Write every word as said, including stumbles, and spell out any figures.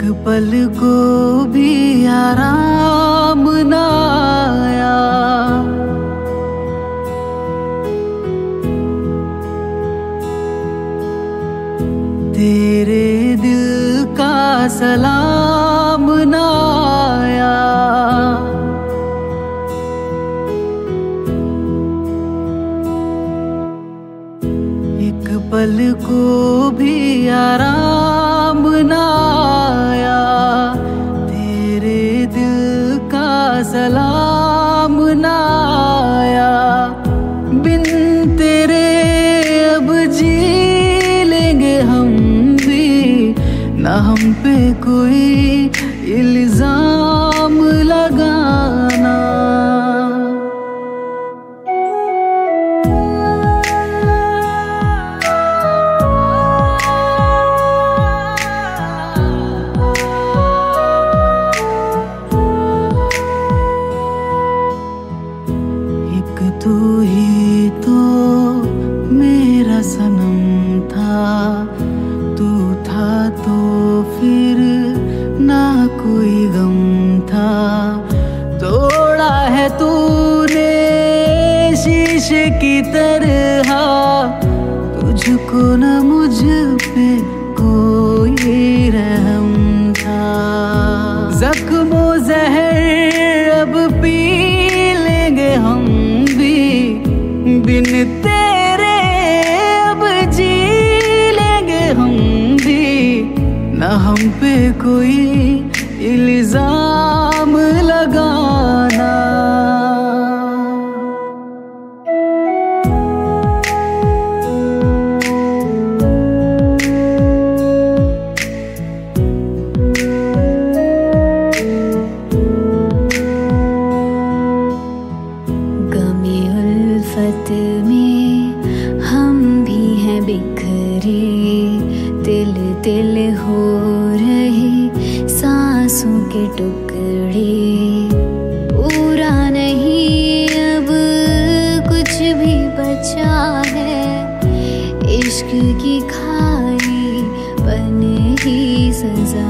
पल को भी आराम ना आया। तेरे दिल का सलाम ना आया। एक पल को भी आराम ना आया। तेरे दिल का सलाम ना आया। बिन तेरे अब जी लेंगे हम भी, ना हम पे कोई इल्जाम लगाना। तू ही तो मेरा सनम था, तू था तो फिर ना कोई गम था। तोड़ा है तूने शीशे की तरह, तुझको न मुझ पे कोई रहम था। जख्मों जहर अब पी लेंगे हम भी, बिन तेरे अब जी लेंगे हम भी, न हम पे कोई इल्जाम लगाना। में हम भी हैं बिखरे, तिल तिल हो रहे सांसों के टुकड़े। पूरा नहीं अब कुछ भी बचा है, इश्क की खाई बन ही सजा